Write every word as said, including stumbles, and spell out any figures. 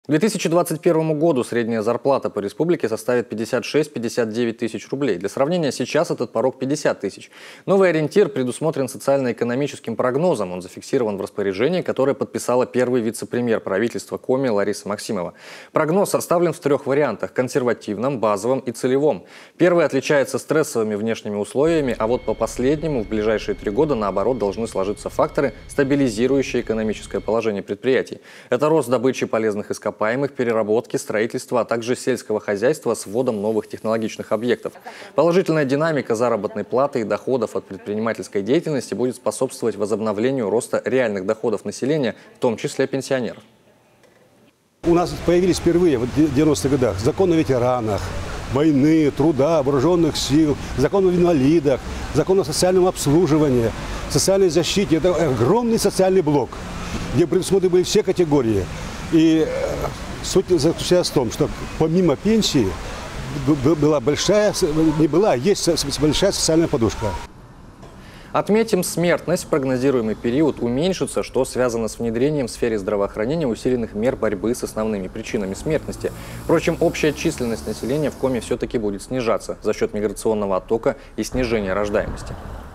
К две тысячи двадцать первому году средняя зарплата по республике составит пятьдесят шесть — пятьдесят девять тысяч рублей. Для сравнения, сейчас этот порог пятьдесят тысяч. Новый ориентир предусмотрен социально-экономическим прогнозом. Он зафиксирован в распоряжении, которое подписала первый вице-премьер правительства Коми Лариса Максимова. Прогноз составлен в трех вариантах – консервативном, базовом и целевом. Первый отличается стрессовыми внешними условиями, а вот по последнему в ближайшие три года, наоборот, должны сложиться факторы, стабилизирующие экономическое положение предприятий. Это рост добычи полезных ископаемых, переработки, строительства, а также сельского хозяйства с вводом новых технологичных объектов. Положительная динамика заработной платы и доходов от предпринимательской деятельности будет способствовать возобновлению роста реальных доходов населения, в том числе пенсионеров. У нас появились впервые в девяностых годах закон о ветеранах, войны, труда, вооруженных сил, закон о инвалидах, закон о социальном обслуживании, социальной защите. Это огромный социальный блок, где предусмотрены были все категории. И суть заключалась в том, что помимо пенсии была большая, не была, а есть большая социальная подушка. Отметим, смертность в прогнозируемый период уменьшится, что связано с внедрением в сфере здравоохранения усиленных мер борьбы с основными причинами смертности. Впрочем, общая численность населения в Коми все-таки будет снижаться за счет миграционного оттока и снижения рождаемости.